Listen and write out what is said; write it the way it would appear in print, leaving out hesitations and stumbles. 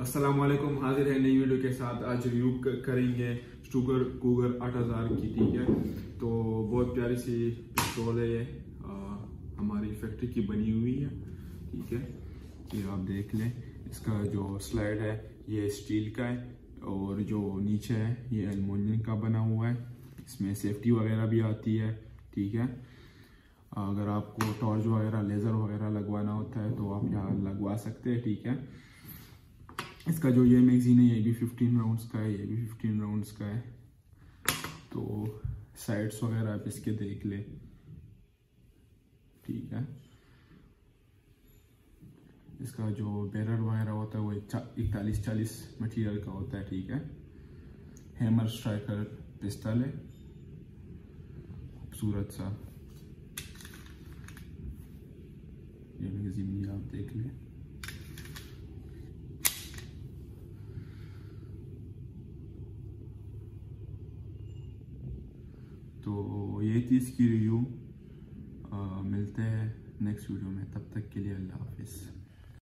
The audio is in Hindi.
अस्सलाम वालेकुम, हाजिर है नई वीडियो के साथ। आज रिव्यू करेंगे स्टूगर कूगर 8000 की। ठीक है, तो बहुत प्यारी सी पिस्तौल है ये, हमारी फैक्ट्री की बनी हुई है। ठीक है, ये आप देख लें। इसका जो स्लाइड है ये स्टील का है और जो नीचे है ये एल्युमिनियम का बना हुआ है। इसमें सेफ्टी वगैरह भी आती है। ठीक है, अगर आपको टॉर्च वगैरह लेज़र वगैरह लगवाना होता है तो आप यहाँ लगवा सकते हैं। ठीक है, इसका जो ये मैगजीन है ये भी 15 राउंड्स का है, ये भी 15 राउंड्स का है। तो साइड्स वगैरह आप इसके देख ले। ठीक है, इसका जो बैरल वगैरह होता है वो 41-40 मटेरियल का होता है। ठीक है, हैमर स्ट्राइकर पिस्तौल है, खूबसूरत सा। ये मैगजीन भी आप देख लें। तो ये थी इसकी रिव्यू। मिलते हैं नेक्स्ट वीडियो में, तब तक के लिए अल्लाह हाफिज़।